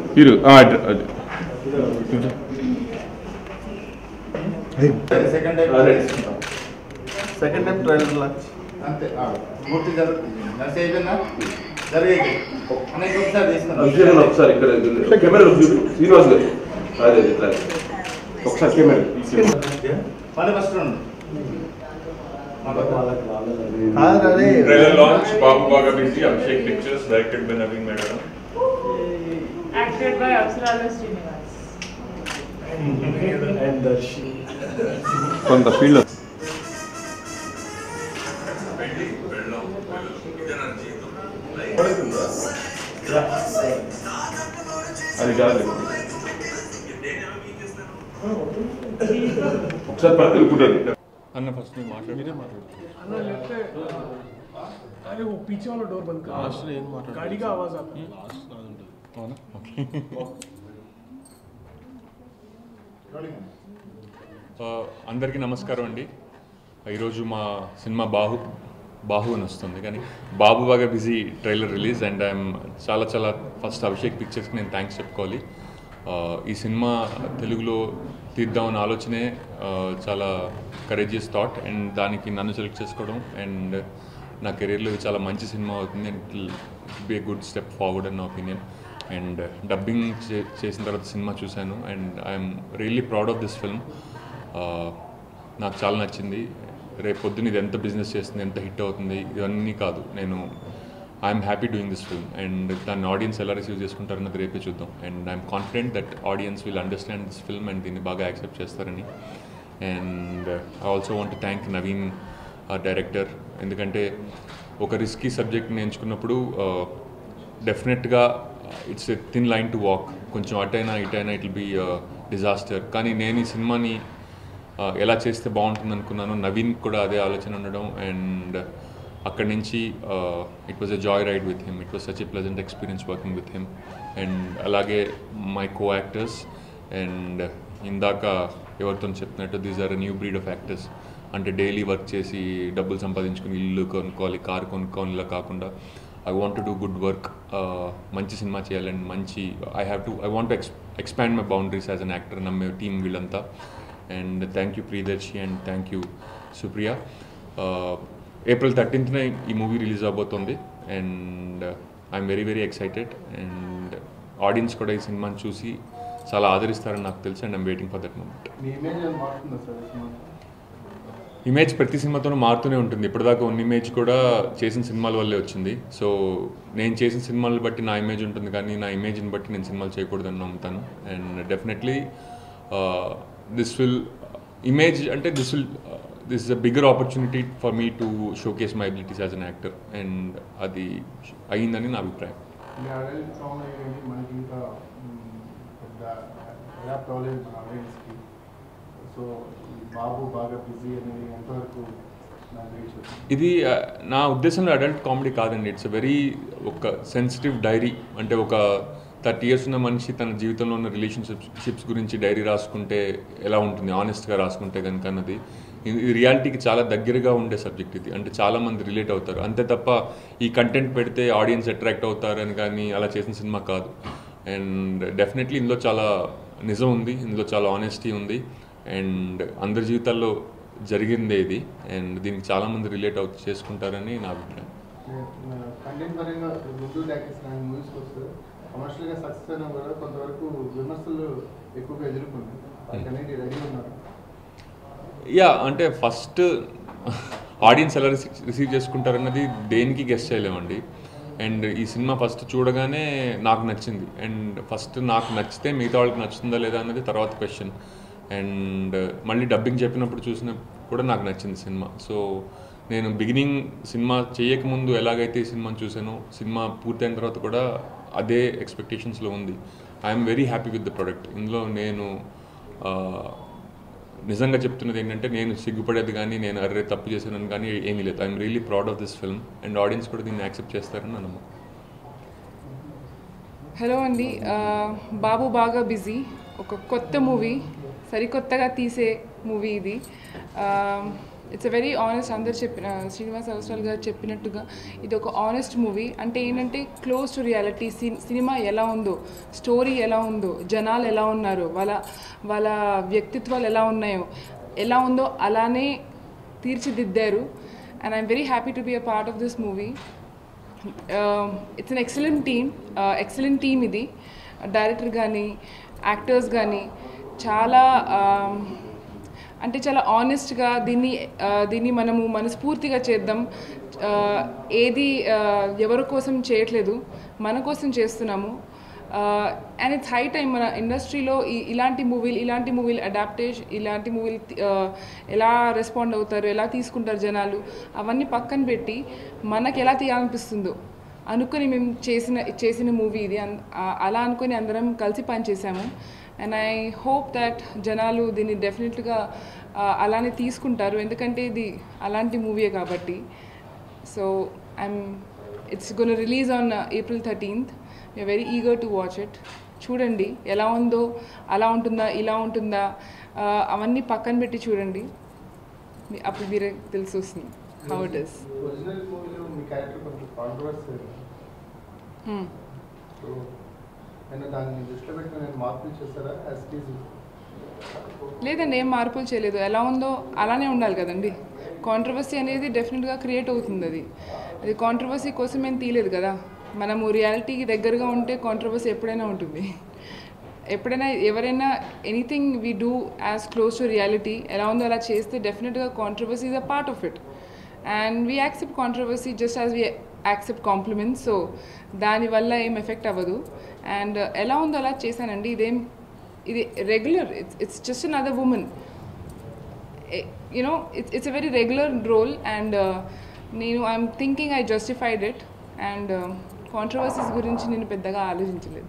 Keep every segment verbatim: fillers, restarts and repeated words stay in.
Hero second time second time trailer launch అంతే పూర్తి జరుగుతుంది నర్సే అయిపోయిందా జరిగేది అనేక ఒకసారి తీసుకున్నాను ఒకసారి ఇక్కడ కెమెరా శ్రీనివాస్ గారు అదే ఇట్లా ఒకసారి కెమెరా మరి ఫస్ట్ రెండు Trailer launch, Babu Baga Busy, Abhishek Pictures, directed by Naveen Medana. Acted by Apsara Srinivas. And Darshi. కొంత ఫీల్డ్ అది కాదు ఒకసారి పక్కన కూర్చోండి అన్న ఫస్ట్ నేను మాట్లాడు మీరే మాట్లాడు अन्ना लेते अरे वो पीछे वाला डोर बंद कर लास्ट में माట్లాడు गाड़ी का आवाज आता है लास्ट ఉంటుంది అవునా ఓకే అందరికీ నమస్కారం అండి. ఈరోజు మా సినిమా బాహు బాహు అని వస్తుంది కానీ Babu Baga busy trailer release and I'm చాలా చాలా ఫస్ట్ అభిషేక్ పిక్చర్స్కి నేను థ్యాంక్స్ చెప్పుకోవాలి. ఈ సినిమా తెలుగులో తీద్దామన్న ఆలోచనే చాలా కరేజియస్ థాట్ అండ్ దానికి నన్ను సెలెక్ట్ చేసుకోవడం అండ్ నా కెరీర్లో చాలా మంచి సినిమా అవుతుంది and it will be a good step forward అన్న ఒపీనియన్. అండ్ డబ్బింగ్ చేసిన తర్వాత సినిమా చూశాను and I'm really proud of this film. నాకు చాలా నచ్చింది. రేపు పొద్దున్న ఇది ఎంత బిజినెస్ చేస్తుంది, ఎంత హిట్ అవుతుంది ఇవన్నీ కాదు, నేను I'm happy doing this film and దాన్ని ఆడియన్స్ ఎలా రిసీవ్ చేసుకుంటారన్నది రేపే చూద్దాం. And I'm confident that audience will understand this film and దీన్ని బాగా యాక్సెప్ట్ చేస్తారని. And I also want to thank Naveen director, ఎందుకంటే ఒక రిస్కీ సబ్జెక్ట్ని ఎంచుకున్నప్పుడు డెఫినెట్గా it's a thin line to walk. కొంచెం అటైనా ఇటైనా ఇట్ విల్ బీ డిజాస్టర్. కానీ నేను ఈ సినిమాని ఎలా చేస్తే బాగుంటుంది అనుకున్నాను, నవీన్ కూడా అదే ఆలోచన ఉండడం అండ్ అక్కడి నుంచి it was a joy ride with him. It was such a pleasant experience working with him. And అలాగే మై కో యాక్టర్స్ అండ్ ఇందాక ఎవరితో చెప్పినట్టు these are a new breed of actors. అంటే డైలీ వర్క్ చేసి డబ్బులు సంపాదించుకుని ఇల్లు కొనుక్కోవాలి, కారు కొనుక్కోవాలి ఇలా కాకుండా I want to do good work, మంచి సినిమా చేయాలని మంచి I have to I want to ex expand my boundaries as an actor నమ్మే టీమ్ వీళ్ళంతా. And thank you Priyadarshi and thank you Supriya. April థర్టీన్త్న ఈ మూవీ రిలీజ్ అవబోతుంది and I'm very very excited and audience కూడా ఈ సినిమాని చూసి చాలా ఆదరిస్తారని నాకు తెలుసు and I'm waiting for that moment. Image ప్రతి సినిమాతోనూ మారుతూనే ఉంటుంది. ఇప్పటిదాకా ఉన్న ఇమేజ్ కూడా చేసిన సినిమాల వల్లే వచ్చింది. సో నేను చేసిన సినిమాలను బట్టి నా ఇమేజ్ ఉంటుంది కానీ నా ఇమేజ్ని బట్టి నేను సినిమాలు చేయకూడదని నమ్ముతాను. And definitely this will image అంటే this will this is a bigger opportunity for me to showcase my abilities as an actor and అది అయ్యిందని నా అభిప్రాయం. ఇది నా ఉద్దేశంలో అడల్ట్ కామెడీ కాదండి. ఇట్స్ అ వెరీ ఒక సెన్సిటివ్ డైరీ. అంటే ఒక థర్టీ ఇయర్స్ ఉన్న మనిషి తన జీవితంలో ఉన్న రిలేషన్షిప్స్ షిప్స్ గురించి డైరీ రాసుకుంటే ఎలా ఉంటుంది, ఆనెస్ట్గా రాసుకుంటే కనుక అన్నది ఇది రియాలిటీకి చాలా దగ్గరగా ఉండే సబ్జెక్ట్ ఇది. అంటే చాలామంది రిలేట్ అవుతారు అంతే తప్ప ఈ కంటెంట్ పెడితే ఆడియన్స్ అట్రాక్ట్ అవుతారని కానీ అలా చేసిన సినిమా కాదు. అండ్ డెఫినెట్లీ ఇందులో చాలా నిజం ఉంది, ఇందులో చాలా ఆనెస్టీ ఉంది అండ్ అందరి జీవితాల్లో జరిగిందే ఇది అండ్ దీనికి చాలామంది రిలేట్ అవుతూ చేసుకుంటారని నా అభిప్రాయం. కమర్షియల్గా సక్సెస్ అయినా కూడా కొంతవరకు విమర్శలు ఎక్కువగా ఎదుర్కొన్నాయి. యా అంటే ఫస్ట్ ఆడియన్స్ ఎలా రిసీవ్ చేసుకుంటారన్నది దేనికి గెస్ చేయలేమండి. అండ్ ఈ సినిమా ఫస్ట్ చూడగానే నాకు నచ్చింది అండ్ ఫస్ట్ నాకు నచ్చితే మిగతా వాళ్ళకి నచ్చుతుందా లేదా అన్నది తర్వాత క్వశ్చన్. అండ్ మళ్ళీ డబ్బింగ్ చెప్పినప్పుడు చూసిన కూడా నాకు నచ్చింది సినిమా. సో నేను బిగినింగ్ సినిమా చేయకముందు ఎలాగైతే ఈ సినిమాని చూసానో సినిమా పూర్తయిన తర్వాత కూడా అదే ఎక్స్పెక్టేషన్స్లో ఉంది. I'm very happy with the product. ఇందులో నేను నిజంగా చెప్తున్నది ఏంటంటే నేను సిగ్గుపడేది కానీ నేను అర్రే తప్పు చేశానని కానీ ఏమీ లేదు. I'm really proud of this film and audience కూడా దీన్ని యాక్సెప్ట్ చేస్తారని నా నమ్మకం. హలో అండి, బాబు బాగా బిజీ ఒక కొత్త మూవీ, సరికొత్తగా తీసే మూవీ ఇది. ఇట్స్ ఎ వెరీ ఆనెస్ట్, అందరు చెప్పిన శ్రీనివాస్ అవసరాలు గారు చెప్పినట్టుగా ఇది ఒక ఆనెస్ట్ మూవీ. అంటే ఏంటంటే క్లోజ్ టు రియాలిటీ. సినిమా ఎలా ఉందో, స్టోరీ ఎలా ఉందో, జనాలు ఎలా ఉన్నారో, వాళ్ళ వాళ్ళ వ్యక్తిత్వాలు ఎలా ఉన్నాయో, ఎలా ఉందో అలానే తీర్చిదిద్దారు. And I'm very happy to be a part of this movie. It's an excellent team, excellent team ఇది. డైరెక్టర్ కానీ యాక్టర్స్ కానీ చాలా అంటే చాలా ఆనెస్ట్గా దీన్ని దీన్ని మనము మనస్ఫూర్తిగా చేద్దాం, ఏది ఎవరి కోసం చేయట్లేదు, మన కోసం చేస్తున్నాము. అండ్ ఇట్స్ హై టైం మన ఇండస్ట్రీలో ఇలాంటి మూవీలు ఇలాంటి మూవీలు అడాప్టేషన్ ఇలాంటి మూవీలు ఎలా రెస్పాండ్ అవుతారు, ఎలా తీసుకుంటారు జనాలు, అవన్నీ పక్కన పెట్టి మనకు ఎలా తీయాలనిపిస్తుందో అనుకుని మేము చేసిన చేసిన మూవీ ఇది. అలా అనుకుని అందరం కలిసి పనిచేసాము. అండ్ ఐ హోప్ దట్ జనాలు దీన్ని డెఫినెట్గా అలానే తీసుకుంటారు, ఎందుకంటే ఇది అలాంటి మూవీయే కాబట్టి. So I'm it's gonna release on April thirteenth. We're very eager to watch it. చూడండి ఎలా ఉందో, అలా ఉంటుందా, ఇలా ఉంటుందా, అవన్నీ పక్కన పెట్టి చూడండి, అప్పుడు మీరే తెలిసి వస్తుంది హౌ ఇట్ ఈస్. లేదండి, ఏం మార్పులు చేయలేదు. ఎలా ఉందో అలానే ఉండాలి కదండి. కాంట్రవర్సీ అనేది డెఫినెట్గా క్రియేట్ అవుతుంది. అది అది కాంట్రవర్సీ కోసం ఏం తీయలేదు కదా. మనము రియాలిటీకి దగ్గరగా ఉంటే కాంట్రవర్సీ ఎప్పుడైనా ఉంటుంది. ఎప్పుడైనా ఎవరైనా anything we do as close to reality ఎలా ఉందో అలా చేస్తే డెఫినెట్గా controversy is a part of it. And we accept controversy just as we accept compliments. So దానివల్ల ఏం ఎఫెక్ట్ అవ్వదు. అండ్ ఎలా ఉందో అలా చేశానండి. ఇదేం ఇది regular, it's it's just another women, you know it's it's a very regular role. And నేను I'm thinking I justified it. And controversies గురించి నేను పెద్దగా ఆలోచించలేదు.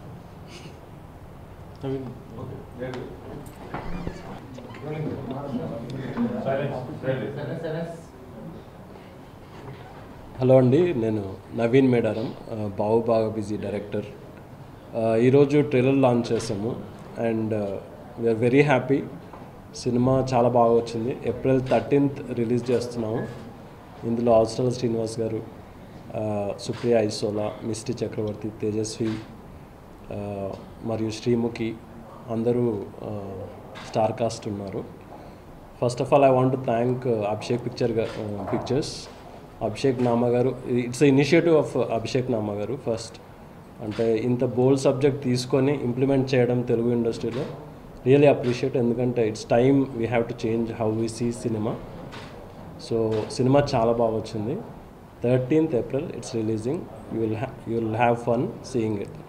హలో అండి, నేను నవీన్ మేడారం, బావు బాగా బిజీ డైరెక్టర్. ఈరోజు ట్రైలర్ లాంచ్ చేసాము and we're very happy. Cinema చాలా బాగా వచ్చింది. ఏప్రిల్ థర్టీన్త్ రిలీజ్ చేస్తున్నాము. ఇందులో అవసరాల శ్రీనివాస్ గారు, సుప్రియ ఐసోలా, మిస్టి చక్రవర్తి, తేజస్వి మరియు శ్రీముఖి అందరూ స్టార్ కాస్ట్ ఉన్నారు. First of all I want to thank Abhishek picture pictures Abhishek Nama garu. It's initiative of Abhishek Nama garu. First అంటే ఇంత బోల్డ్ సబ్జెక్ట్ తీసుకొని ఇంప్లిమెంట్ చేయడం తెలుగు ఇండస్ట్రీలో రియలీ అప్రిషియేట్. ఎందుకంటే it's time we have to change how we see cinema. So cinema చాలా బాగా వచ్చింది. Thirteenth April it's releasing. You will you will have fun seeing it.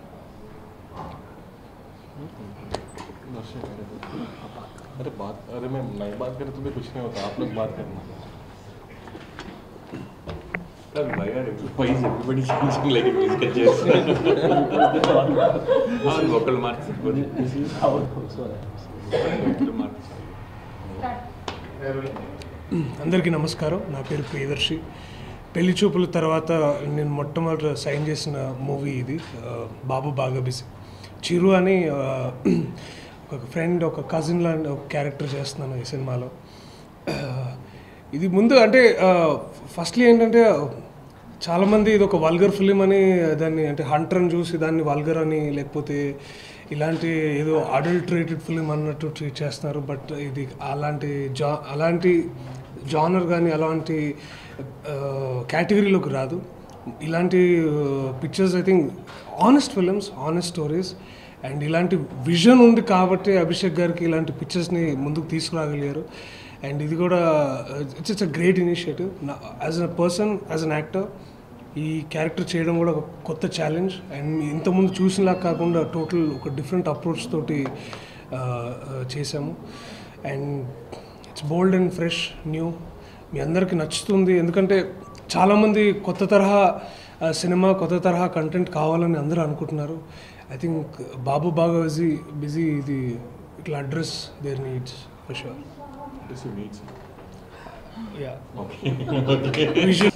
अरे बात अरे मैं नहीं बात करें तो भी कुछ नहीं होता, आप लोग बात करना. Why are why is everybody changing like a musical chairs? Our vocal marks. This is our vocal marks. అందరికీ నమస్కారం. నా పేరు ప్రియదర్శి. పెళ్లి చూపుల తర్వాత నేను మొట్టమొదటి సైన్ చేసిన మూవీ ఇది, బాబు బాగా బిజీ. చిరు అని ఒక ఫ్రెండ్, ఒక కజిన్ లాంటి ఒక క్యారెక్టర్ చేస్తున్నాను ఈ సినిమాలో. ఇది ముందు అంటే ఫస్ట్లీ ఏంటంటే చాలామంది ఇది ఒక వల్గర్ ఫిలిం అని, దాన్ని అంటే హంటర్ని చూసి దాన్ని వల్గర్ అని, లేకపోతే ఇలాంటి ఏదో అడల్టరేటెడ్ ఫిలిం అన్నట్టు ట్రీట్ చేస్తున్నారు. బట్ ఇది అలాంటి జా అలాంటి జానర్ కానీ అలాంటి కేటగిరీలోకి రాదు. ఇలాంటి pictures I think honest films, honest stories. And ఇలాంటి విజన్ ఉంది కాబట్టి అభిషేక్ గారికి ఇలాంటి పిక్చర్స్ని ముందుకు తీసుకురాగలిగారు. అండ్ ఇది కూడా it's it's a great initiative. As a person, as an actor ఈ క్యారెక్టర్ చేయడం కూడా ఒక కొత్త ఛాలెంజ్. అండ్ ఇంతకుముందు చూసినలా కాకుండా టోటల్ ఒక డిఫరెంట్ అప్రోచ్ తోటి చేసాము. And it's bold and fresh, new. మీ అందరికీ నచ్చుతుంది. ఎందుకంటే చాలామంది కొత్త తరహా సినిమా, కొత్త తరహా కంటెంట్ కావాలని అందరూ అనుకుంటున్నారు. I think Babu Baga busy busy ఇది ఇట్లా address there needs for sure. This you need. Yeah. Okay. Visual.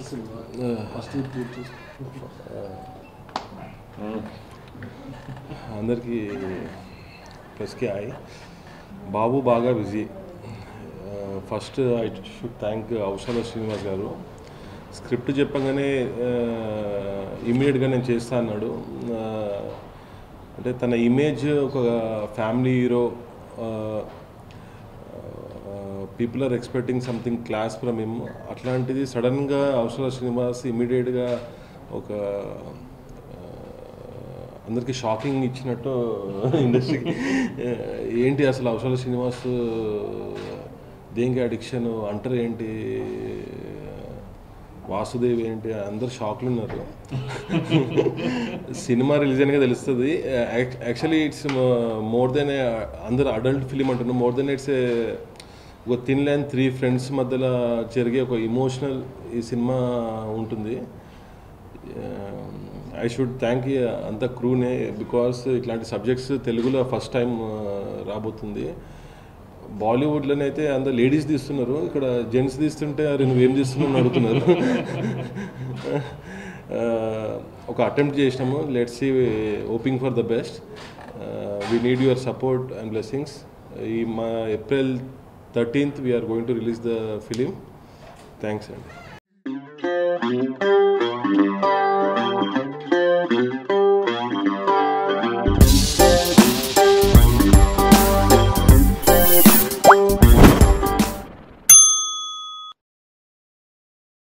అందరికీ ప్రెస్కి hi. Babu Baga busy first I should thank Avasarala Srinivas గారు. స్క్రిప్ట్ చెప్పగానే ఇమీడియట్గా నేను చేస్తా అన్నాడు. అంటే తన ఇమేజ్ ఒక family hero, people are expecting something class from him. అట్లాంటిది సడన్గా అవసరాల శ్రీనివాస్ ఇమీడియట్గా ఒక అందరికీ షాకింగ్ ఇచ్చినట్టు ఇండస్ట్రీకి. ఏంటి అసలు అవసరాల శ్రీనివాస్ దేనికి అడిక్షన్ అంటారు ఏంటి, వాసుదేవ్ ఏంటి, అందరు షాక్లు ఉన్నారు. సినిమా రిలీజ్ అయినగా తెలుస్తుంది. యాక్చువల్లీ ఇట్స్ మోర్ దెన్ అందరు అడల్ట్ ఫిలిం అంటున్నారు. మోర్ దెన్ ఇట్స్ ఒక థిన్ లైన్ త్రీ ఫ్రెండ్స్ మధ్యలో జరిగే ఒక ఇమోషనల్ ఈ సినిమా ఉంటుంది. ఐ షుడ్ థ్యాంక్ అంత క్రూనే, బికాస్ ఇట్లాంటి సబ్జెక్ట్స్ తెలుగులో ఫస్ట్ టైం రాబోతుంది. బాలీవుడ్లోనైతే అందరు లేడీస్ తీస్తున్నారు, ఇక్కడ జెంట్స్ తీస్తుంటే అరే నువ్వేం తీస్తున్నావు అడుగుతున్నారు. ఒక అటెంప్ట్ చేసినాము. Let's see, hoping for the best. We need your support and blessings. ఈ మా April thirteenth we're going to release the film. Thanks అండి.